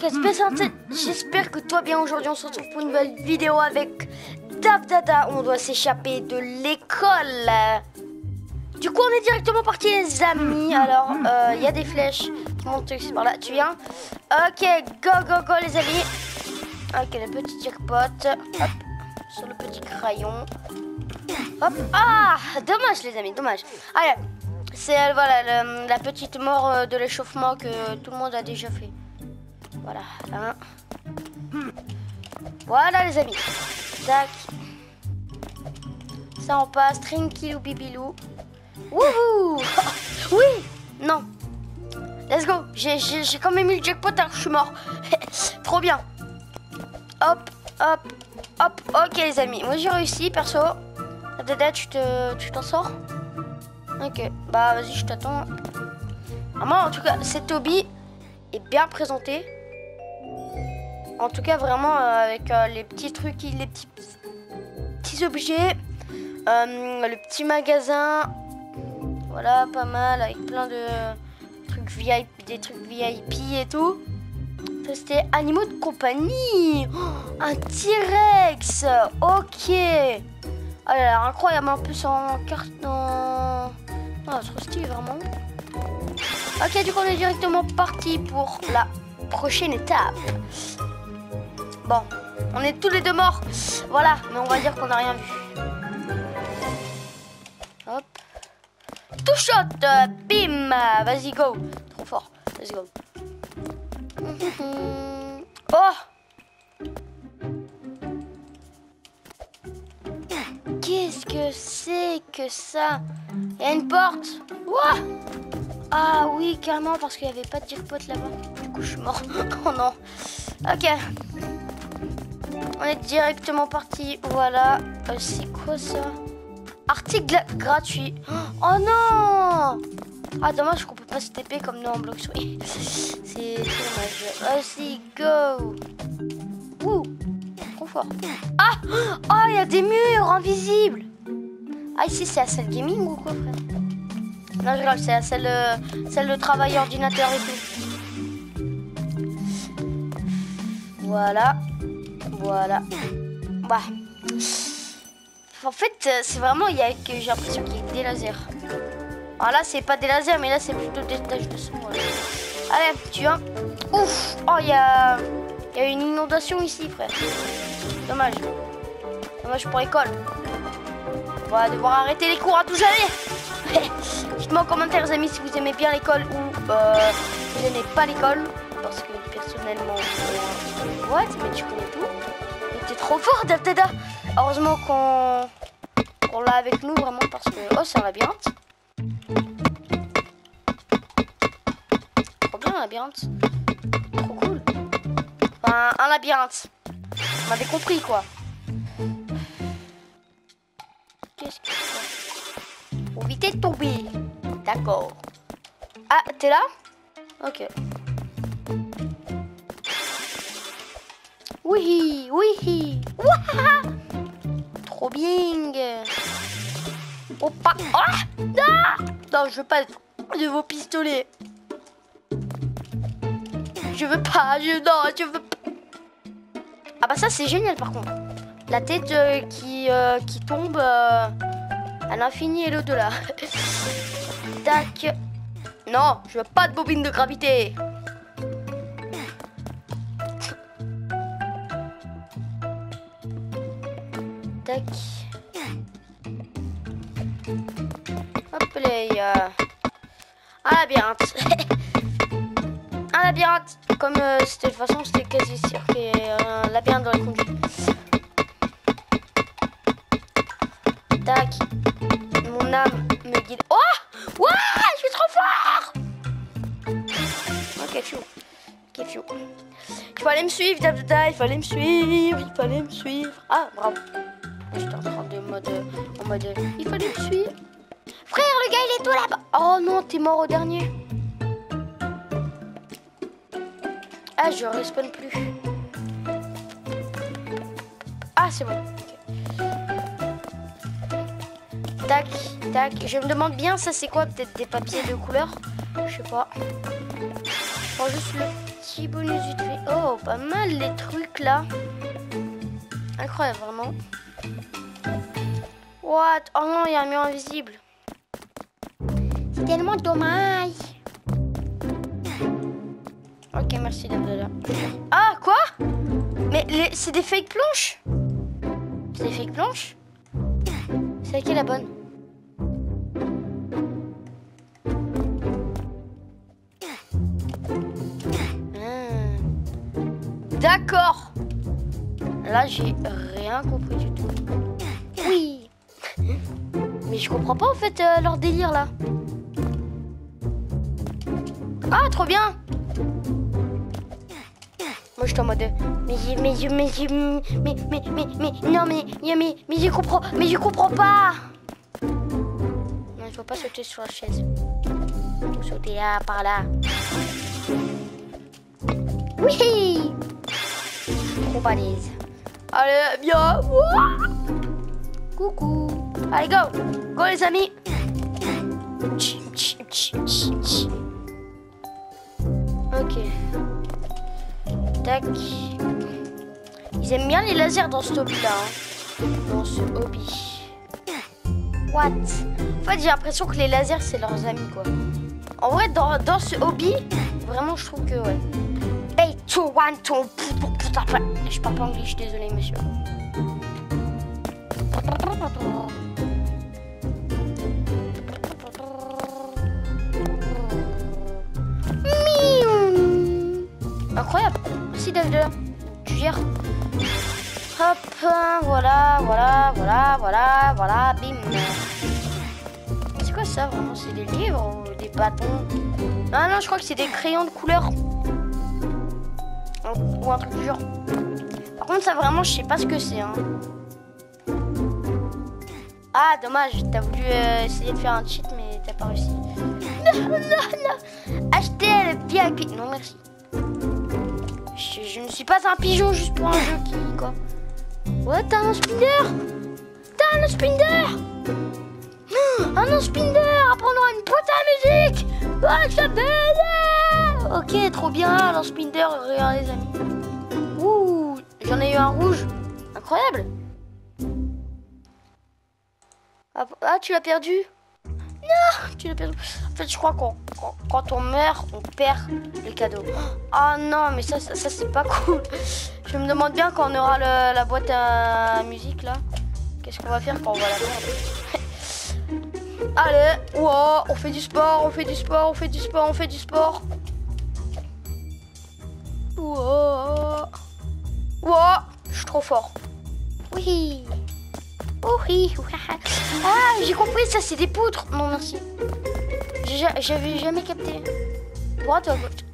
Ok, j'espère que toi bien. Aujourd'hui on se retrouve pour une nouvelle vidéo avec Dafdada. On doit s'échapper de l'école. Du coup on est directement parti les amis. Alors il y a des flèches qui montent par là. Tu viens? Ok, go go go les amis. Ok, le petit jackpot. Hop, sur le petit crayon. Hop, ah, dommage les amis, dommage. Allez, c'est voilà la petite mort de l'échauffement que tout le monde a déjà fait. Voilà, hein. Voilà les amis. Tac. Ça on passe, tranquillou bibilou. Wouhou. Oui. Non. Let's go. J'ai quand même eu le jackpot alors je suis mort. Trop bien. Hop, hop, hop. Ok les amis, moi j'ai réussi perso. Dada, tu t'en sors? Ok, bah vas-y je t'attends. Ah, moi en tout cas, cette hobby est bien présentée. En tout cas vraiment avec les petits trucs, les petits objets, le petit magasin, voilà pas mal avec plein de trucs VIP, des trucs VIP et tout. C'était animaux de compagnie, oh, un T-Rex, ok. Ah là là, incroyable, en plus en carte dans... Ah, trop stylé vraiment. Ok, du coup on est directement parti pour la prochaine étape. Bon, on est tous les deux morts. Voilà, mais on va dire qu'on n'a rien vu. Hop. Tout shot, bim. Vas-y, go. Trop fort, let's go. Oh. Qu'est-ce que c'est que ça? Il y a une porte. Ouah. Ah oui, carrément, parce qu'il n'y avait pas de jackpot là-bas. Du coup, je suis mort. Oh non. Ok. On est directement parti. Voilà. C'est quoi ça? Article gratuit. Oh non. Ah, dommage qu'on peut pas se TP comme nous en bloc. Oui. C'est dommage. Vas-y, go. Ouh. Trop fort. Ah. Oh, il y a des murs invisibles. Ah, ici, c'est la salle gaming ou quoi, frère? Non, je rigole, c'est la salle de travail ordinateur et tout. Voilà. Voilà. Bah. En fait, c'est vraiment, j'ai l'impression qu'il y a des lasers. Alors là, c'est pas des lasers, mais là, c'est plutôt des taches de sang. Ouais. Allez, tu viens. Ouf. Oh, il y a une inondation ici, frère. Dommage. Dommage pour l'école. On va devoir arrêter les cours à tout jamais. Dites-moi en commentaire, les amis, si vous aimez bien l'école ou vous n'aimez pas l'école. Parce que personnellement, what? Mais tu connais tout. Mais t'es trop fort, Dafdada. Heureusement qu'on l'a avec nous, vraiment, parce que... Oh, c'est un labyrinthe. Trop bien, un labyrinthe. Trop cool. Enfin, un labyrinthe. On m'avait compris, quoi. Qu'est-ce que c'est? Pour éviter de tomber. D'accord. Ah, t'es là? Ok. Oui, oui. Ouah! Trop bien. Oh, pas. Ah! Non, je veux pas de vos pistolets. Je veux pas. Non, je veux pas. Ah bah ça c'est génial par contre. La tête qui tombe à l'infini et l'au-delà. Tac. Non, je veux pas de bobine de gravité. Tac. Hop là. Un labyrinthe. Un labyrinthe. Comme de toute façon c'était quasi sûr qu'il y ait un labyrinthe dans la conduite. Tac. Mon âme me guide. Oh! Ouah! Je suis trop fort! Ok, fiou. Ok, fiou. Il fallait me suivre, Dafdada. Il fallait me suivre. Ah, bravo. J'étais en train de en mode. Il fallait me suivre. Frère, le gars, il est tout là-bas. Oh non, t'es mort au dernier. Ah, je respawn plus. Ah, c'est bon. Okay. Tac, tac. Je me demande bien, ça c'est quoi? Peut-être des papiers de couleur? Je sais pas. Je prends juste le petit bonus vite fait. Oh, pas mal les trucs là. Incroyable, vraiment. What? Oh non, il y a un mur invisible. C'est tellement dommage. Ok, merci David. Ah, quoi? Mais c'est des fake planches? C'est des fake planches? C'est laquelle la bonne? D'accord. Là, j'ai rien compris du tout. Oui. Mais je comprends pas en fait leur délire là. Ah, trop bien. Moi, je suis en mode mais je comprends pas. Non, je veux pas sauter sur la chaise. Je veux sauter là, par là. Oui. Trop balèze. Allez, bien. Coucou. Allez, go. Go, les amis. Ok. Tac. Ils aiment bien les lasers dans ce hobby-là. Hein. Dans ce hobby. What? En fait, j'ai l'impression que les lasers, c'est leurs amis, quoi. En vrai, dans ce hobby, vraiment, je trouve que, ouais. Je parle pas anglais, je suis désolée, monsieur. Incroyable. Merci David. Tu gères. Hop, voilà, bim. C'est quoi ça vraiment? C'est des livres ou des bâtons? Ah non, je crois que c'est des crayons de couleur. Ou un truc du genre. Par contre, ça vraiment, je sais pas ce que c'est. Hein. Ah, dommage, t'as voulu essayer de faire un cheat, mais t'as pas réussi. Non. Achetez le VIP. Non, merci. Je ne suis pas un pigeon juste pour un jeu qui, quoi. Ouais, t'as un spinner. Un spinner. Après, on aura une boîte à musique. Oh, ça belle. Ok, trop bien, un spinner. Regardez, les amis. Ouh, j'en ai eu un rouge. Incroyable. Ah, tu l'as perdu? Non, tu l'as perdu. En fait, je crois qu'on quand on meurt, on perd le cadeau. Ah non, mais ça c'est pas cool. Je me demande bien quand on aura la boîte à musique là. Qu'est-ce qu'on va faire quand on va la perdre? Allez, wow, on fait du sport. Wow, je suis trop fort. Oui. Ah, j'ai compris, ça c'est des poutres. Non, merci. J'avais jamais capté. Droite ou à gauche?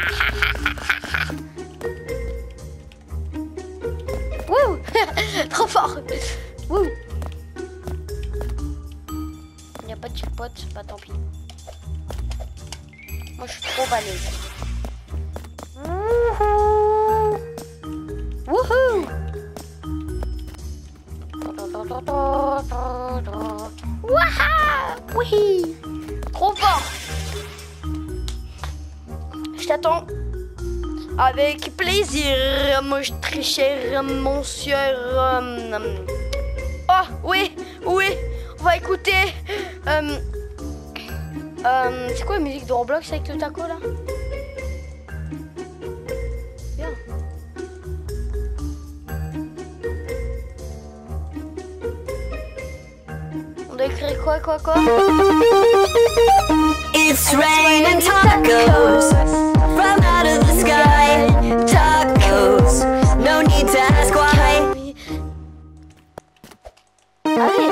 Wouh. Trop fort. Wouh. Il n'y a pas de jackpot, bah tant pis. Moi je suis trop balèze. Wouhou. Waouh! Oui! Trop fort! Je t'attends avec plaisir, mon très cher monsieur. Oh, oui! On va écouter. C'est quoi la musique de Roblox avec le taco là? Bien. On doit écrire quoi? It's raining tacos from out of the sky. Tacos, no need to ask why. Allez!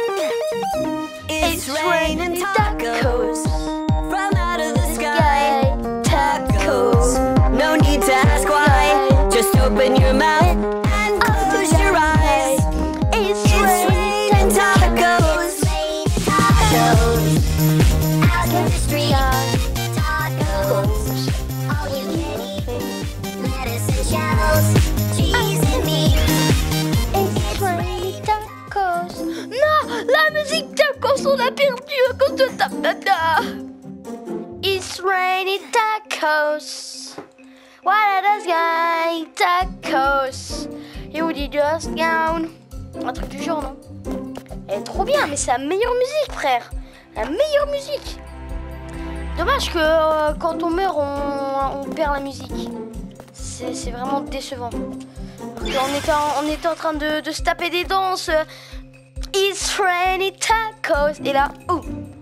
It's raining tacos from out of the sky. Tacos, no need to ask why. Just open your mouth and close your eyes. It's raining tacos. Tacos. Out in the street. Tacos. All you can eat. Lettuce and shells. Cheese and meat. It's raining tacos. Non, la musique tacos, on a perdu à cause de ta dada. It's raining tacos. What are those guys? Tacos. Et où dit just down? Un truc du genre, non? Elle est trop bien, mais c'est la meilleure musique, frère. La meilleure musique. Dommage que quand on meurt, on perd la musique. C'est vraiment décevant. On était en train de se taper des danses. It's raining tacos. Et là, ouh.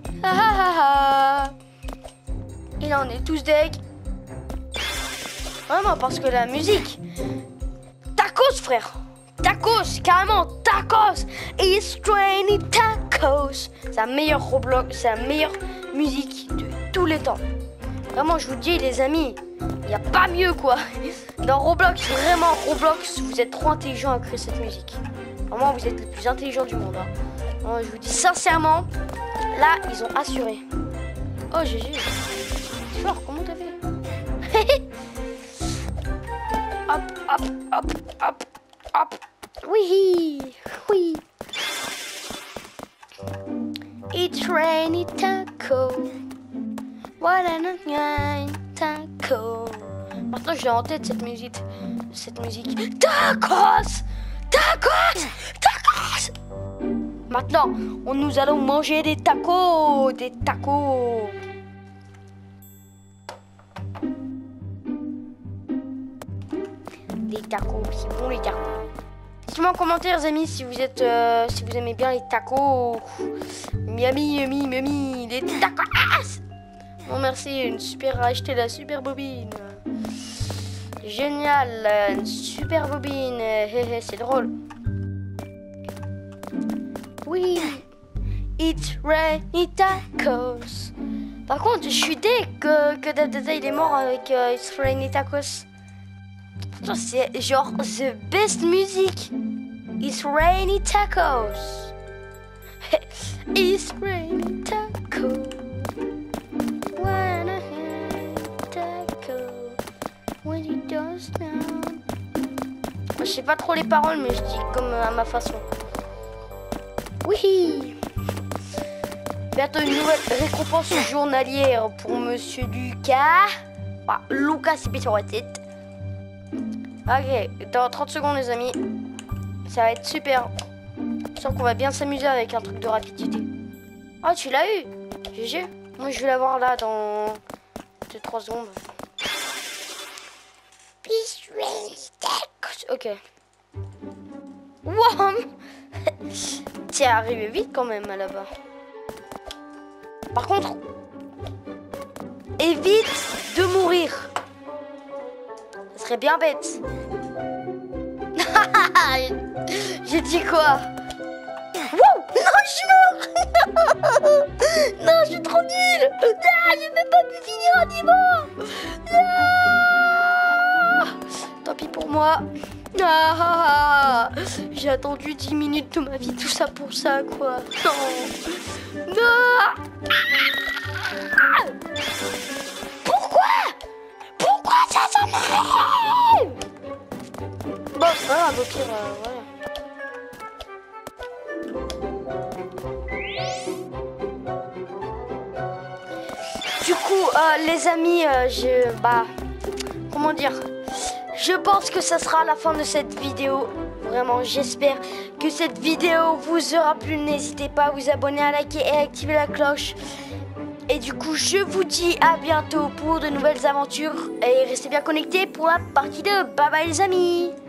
Et là, on est tous deg. Vraiment, parce que la musique. Tacos, frère. Tacos, carrément, tacos. It's raining tacos. C'est la meilleure Roblox, c'est la meilleure musique de tous les temps. Vraiment, je vous dis, les amis, il n'y a pas mieux, quoi. Dans Roblox, vraiment, Roblox, vous êtes trop intelligents à créer cette musique. Vraiment, vous êtes les plus intelligents du monde. Hein. Je vous dis sincèrement, là, ils ont assuré. Oh, GG. Fort, comment t'as fait? Hop, hop, hop, hop, hop. Oui, oui. It's rainy taco. What a nice taco. Maintenant, j'ai en tête cette musique. Tacos! Tacos! Tacos! Maintenant, nous allons manger des tacos. Des tacos. Les tacos, c'est bon les tacos. Dites-moi en commentaire, les amis, si vous êtes, si vous aimez bien les tacos. Miami, les tacos. Bon, merci, une super, acheté la super bobine. Génial, une super bobine. C'est drôle. Oui, it's rainy tacos. Par contre, je suis deg que Dada il est mort avec It's rainy tacos. C'est genre the best music. It's rainy tacos. It's rainy tacos. Wanna have taco when it does now. Je sais pas trop les paroles, mais je dis comme à ma façon. Oui. Bientôt une nouvelle récompense journalière pour Monsieur Lucas. Ah, Lucas, c'est bien sur la tête. Ok, dans 30 secondes les amis, ça va être super. Je sens qu'on va bien s'amuser avec un truc de rapidité. Oh, tu l'as eu, GG. Moi je vais l'avoir là dans 2-3 secondes. Ok. Wow. T'es arrivé vite quand même là-bas. Par contre, évite de mourir. Ça serait bien bête. J'ai dit quoi? Wow! Non, je suis mort. Non, je suis trop nulle. Ah, j'ai même pas pu finir un niveau. Ah, tant pis pour moi. J'ai attendu 10 minutes de ma vie, tout ça pour ça, quoi. Non. Non. Pourquoi ça m'arrive? Bon, c'est pas grave, au pire, voilà. Du coup, les amis, comment dire? Je pense que ça sera la fin de cette vidéo. Vraiment, j'espère que cette vidéo vous aura plu. N'hésitez pas à vous abonner, à liker et à activer la cloche. Et du coup, je vous dis à bientôt pour de nouvelles aventures. Et restez bien connectés pour la partie 2. Bye bye les amis.